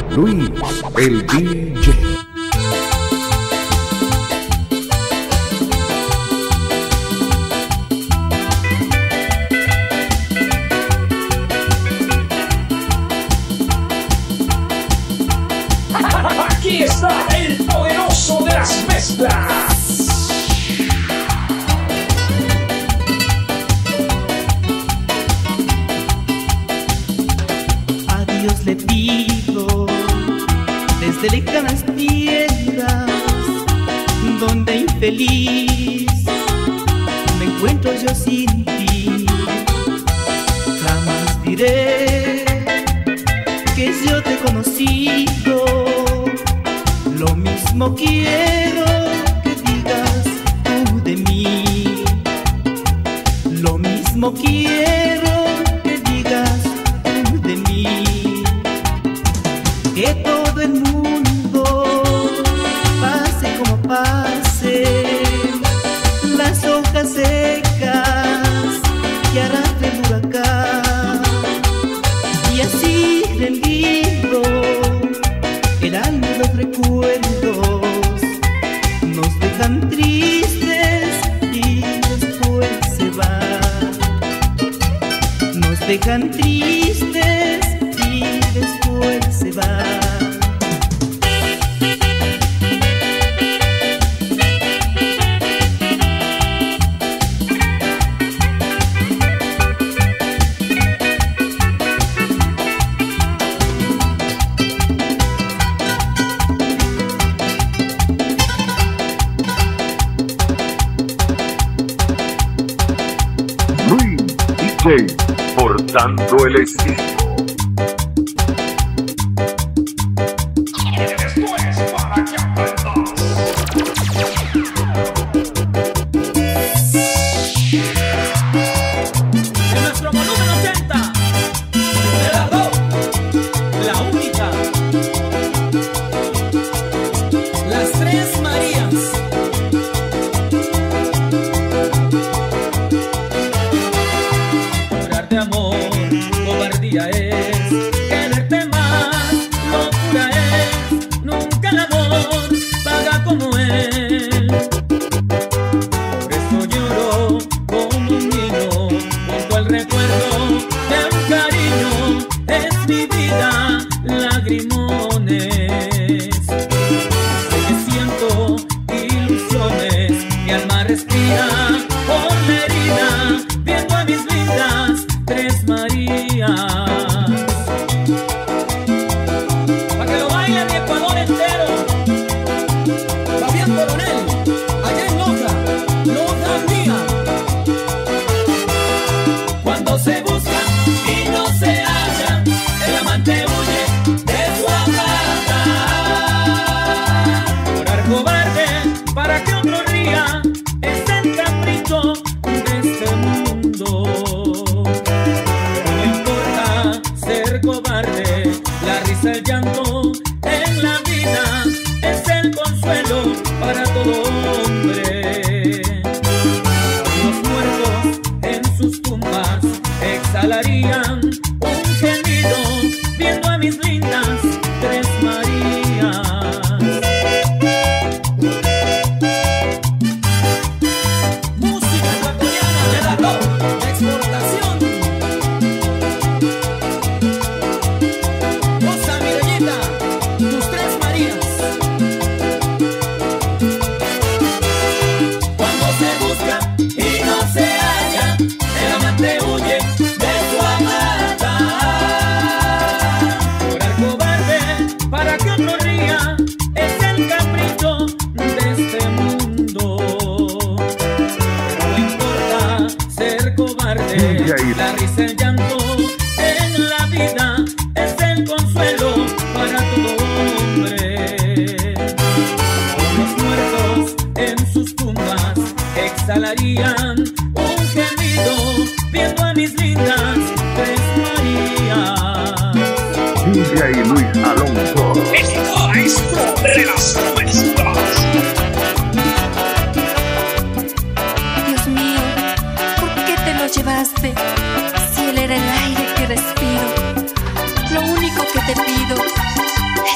Luis, el DJ. Aquí está el poderoso de las mezclas. A Dios le pido desde lejanas tierras, donde infeliz me encuentro yo sin ti. Jamás diré que yo te he conocido. Lo mismo quiero que digas tú de mí. Lo mismo quiero que digas tú de mí. Que todo el mundo pase como pase, las hojas secas que arrastre el huracán, y así rendido el alma y los recuerdos nos dejan tristes y después se van. Nos dejan tristes y después se van. Portando el estilo. Esto es para que aprendas. En nuestro volumen 80, de la dos, la única, las tres Marías. De amor, cobardía es, quererte más, locura es, nunca el amor paga como él. Por eso lloro como un niño, junto al recuerdo de un cariño, es mi vida, lagrimones. Sé que siento ilusiones, mi alma respira por la herida, viendo a mis lindas tres Marías. Pa' que lo baile mi Ecuador entero. Fabián Coronel, allá en Loja, Loja mía. Cuando se busca y no se halla, el amante huye de su amada. Llorar cobarde para que otro ría, es el capricho de este mundo. Cobarde, la risa, el llanto en la vida es el consuelo para todo hombre. Los muertos en sus tumbas exhalarían un gemido viendo a mis lindas tres Marías. Música ecuatoriana de la top de exportación. Tus tres Marías. Cuando se busca y no se halla, el amante huye de su amada. Llorar cobarde para que otro ría, es el capricho de este mundo. No importa ser cobarde, la risa, el llanto en la vida es el consuelo para todo hombre. Los muertos en sus tumbas exhalarían un gemido viendo a mis lindas tres Marías. DJ Luis Alonso. Esto es sobre las mezclas. Dios mío, ¿por qué te lo llevaste? Si él era el aire que respiro. Lo único que te pido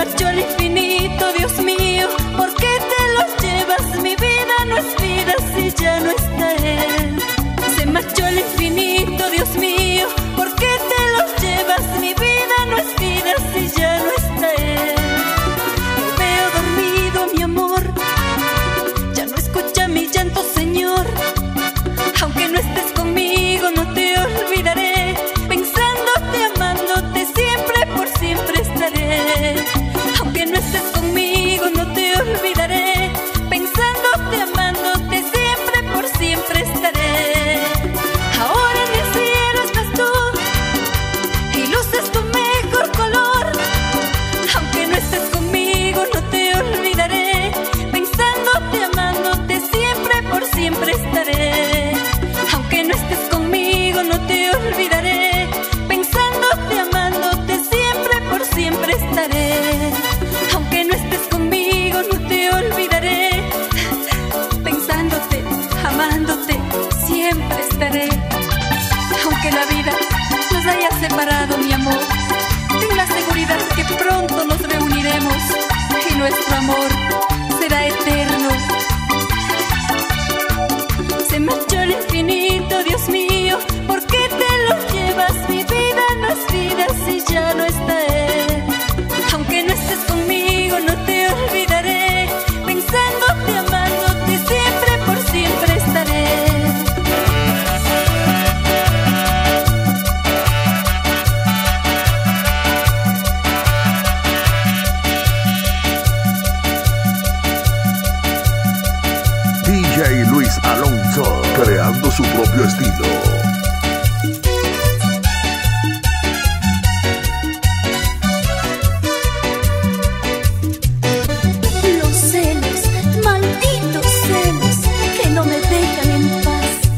marchó al infinito, Dios mío, ¿por qué te los llevas? Mi vida no es vida si ya no está él. Se marchó al infinito, Dios mío, ¿por qué te los llevas? Mi vida no es vida si ya no está él. Lo veo dormido, mi amor, ya no escucha mi llanto, Señor. Aunque no estés conmigo, no te olvidaré, pensándote, amándote, siempre por siempre estaré. Aunque no estés conmigo, no te olvidaré, pensándote, amándote, siempre por siempre estaré. Ahora en el cielo estás tú y luces tu mejor color. Aunque no estés conmigo, no te olvidaré, pensándote, amándote, siempre por siempre estaré. Aunque no estés conmigo, no te olvidaré, pensándote, amándote, siempre por siempre estaré. Aunque no estés conmigo, no te olvidaré, pensándote, amándote, siempre estaré. Aunque la vida nos haya separado, mi amor, ten la seguridad que pronto nos reuniremos y nuestro amor será eterno. Se marchó al infinito, Dios mío, ¿por qué te lo llevas? Mi vida no es vida si ya no está él. Aunque no estés conmigo, no te olvidaré, pensándote, amándote, siempre por siempre estaré. DJ Luis Alonso, creando su propio estilo. Los celos, malditos celos, que no me dejan en paz.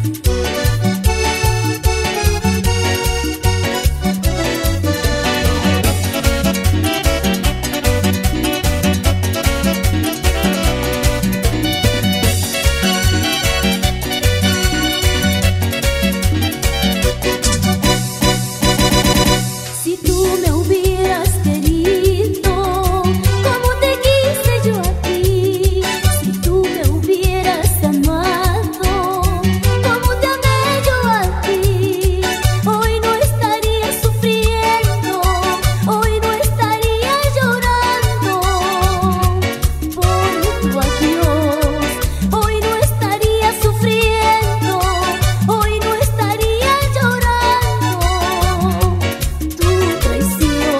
Si tú me hubieras querido como te quise yo a ti, si tú me hubieras amado como te amé yo a ti, hoy no estaría sufriendo, hoy no estaría llorando por tu adiós, hoy no estaría sufriendo, hoy no estaría llorando tu traición.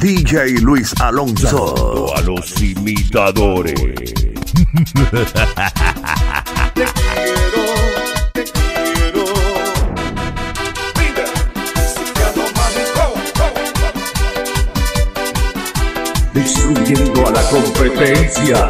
DJ Luis Alonso. A los imitadores. Te quiero. Mira, Luciano Mágico. Destruyendo a la competencia.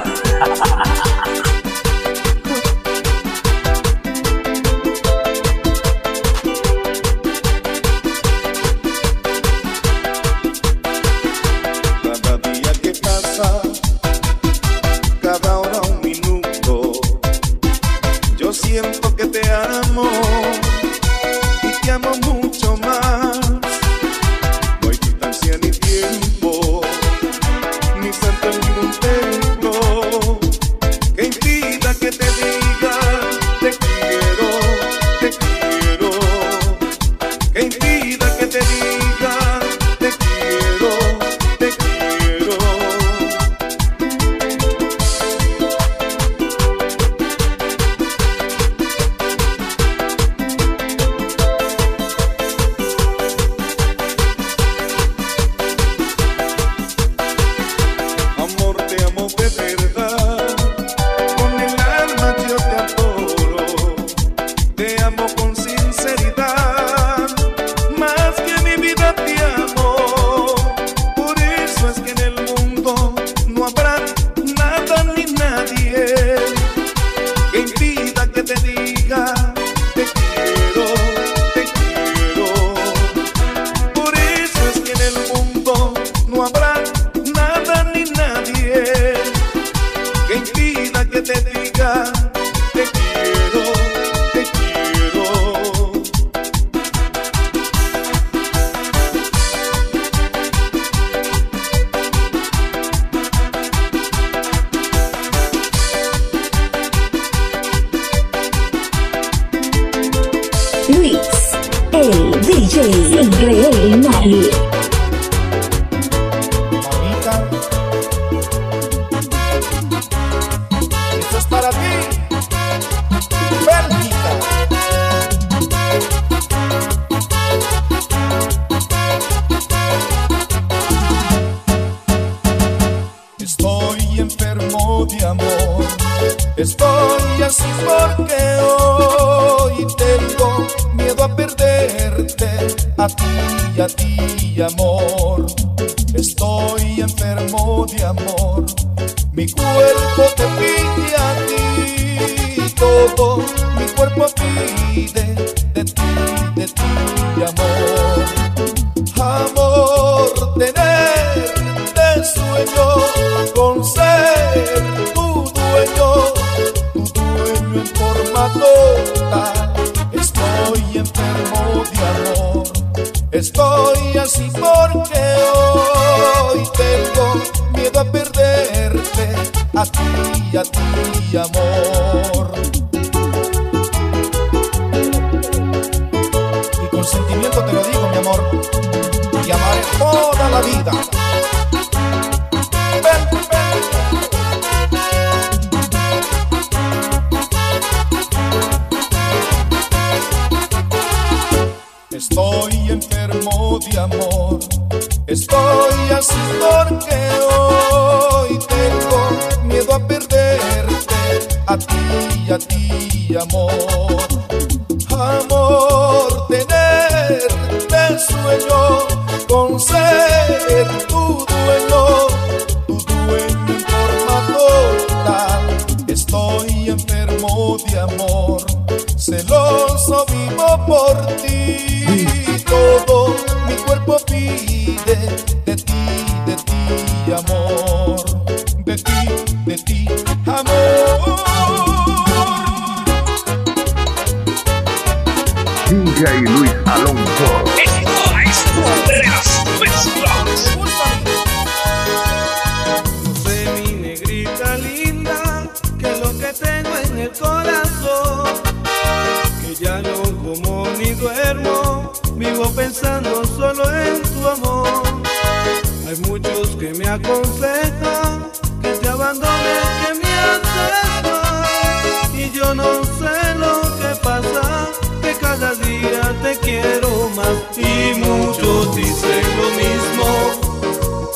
Cada día que pasa, cada hora un minuto, yo siento que te amo y te amo mucho más. No hay distancia ni tiempo, ni santo en ningún templo que impida que te diga te quiero, que impida que te diga te quiero, te quiero. Amor, te amo de verdad, con el alma yo te adoro, te amo con sinceridad, más que mi vida te amo. Por eso es que en el mundo no habrá nada ni nadie que impida que te diga te quiero, te quiero. Por eso es que en el mundo no habrá nada ni nadie que impida que te diga te quiero, te quiero. Luis, el DJ increíble nadie. Mamita, esto es para ti, Bélgica. Estoy enfermo de amor, estoy así porque hoy tengo miedo a perderte, a ti, amor. Estoy enfermo de amor, mi cuerpo te pide a ti, todo mi cuerpo pide de ti, amor. Amor, tenerte sueño con ser tu dueño en forma total. Estoy enfermo de amor, estoy así porque hoy tengo miedo a perderte, a ti, amor. Y con sentimiento te lo digo, mi amor, te amaré toda la vida. Ven, ven. Estoy enfermo de amor, estoy así porque hoy tengo miedo a perderte, a ti, amor. Amor, tenerte sueño con ser tu dueño en forma total. Estoy enfermo de amor, celoso vivo por ti. Todo mi cuerpo pide de ti, amor. De ti, amor. DJ Luis Alonso. No sé, mi negrita linda, que lo que tengo en el corazón, que ya no como ni duermo, vivo pensando solo en tu amor. Hay muchos que me aconsejan que te abandone, que me haces mal, y yo no sé lo que pasa, que cada día te quiero más. Y muchos dicen lo mismo,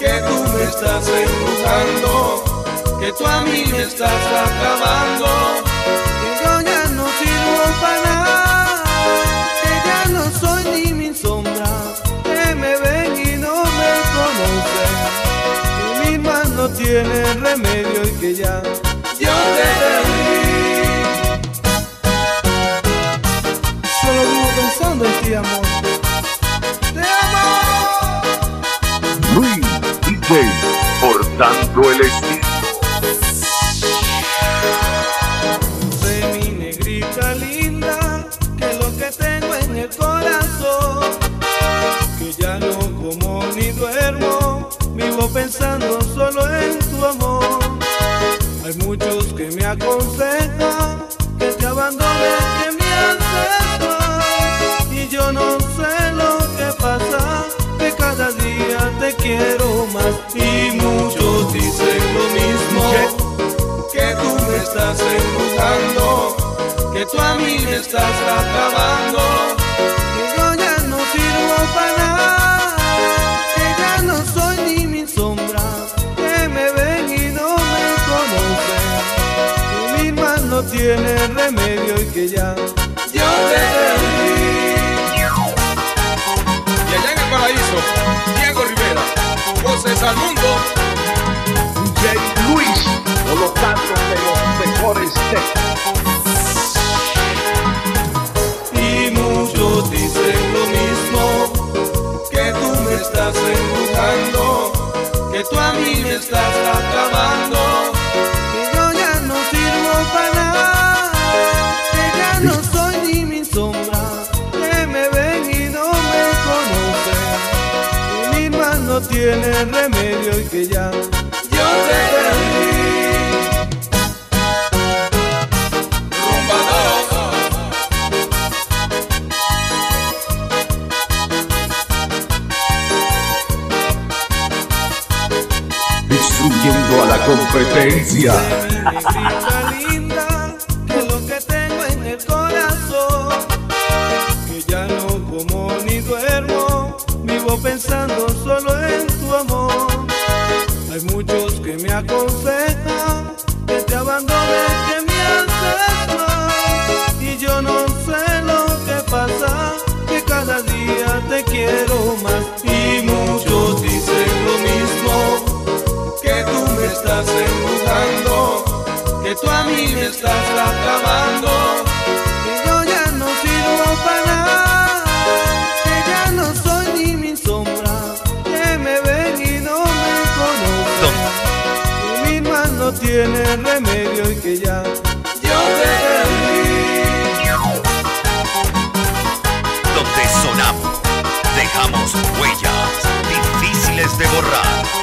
tú a mí me estás acabando, que yo ya no sirvo para nada, que ya no soy ni mi sombra, que me ven y no me conocen, que mis manos no tienen remedio y que ya yo te perdí. Solo vivo pensando en ti, amor. ¡Te amo! Luis DJ, portando el estilo. Sé mi negrita linda, que lo que tengo en el corazón, que ya no como ni duermo, vivo pensando solo en tu amor. Hay muchos que me aconsejan que te abandone, que me acepto, y yo no sé lo que pasa, que cada día te quiero más. Y muchos dicen lo mismo, que tú me estás embrujando, que tú a mí me estás acabando, que yo ya no sirvo para nada, que ya no soy ni mi sombra, que me ven y no me conocen, que mis manos no tienen remedio y que ya yo te perdí. Y allá en el paraíso, Diego Rivera, voces al mundo. DJ Luis, colocando de los mejores temas. Y muchos dicen lo mismo, que tú me estás embrujando, que tú a mí me estás acabando, que yo ya no sirvo para nada, que ya no soy ni mi sombra, que me ven y no me conocen, que mis manos no tienen remedio y que ya yo te perdí. Destruyendo a la competencia. Negrita linda, que lo que tengo en el corazón, que ya no como ni duermo, vivo pensando solo en tu amor. Hay muchos que me aconsejan que te abandone, que me acepto, y yo no sé lo que pasa, que cada día te quiero más. Y muchos dicen lo mismo, que tú me estás embrujando, que tú a mí me estás acabando, que yo ya no sirvo para nada, que ya no soy ni mi sombra, que me ven y no me conocen, que mis manos no tienen remedio y que ya yo te perdí. Donde sonamos, dejamos huellas difíciles de borrar.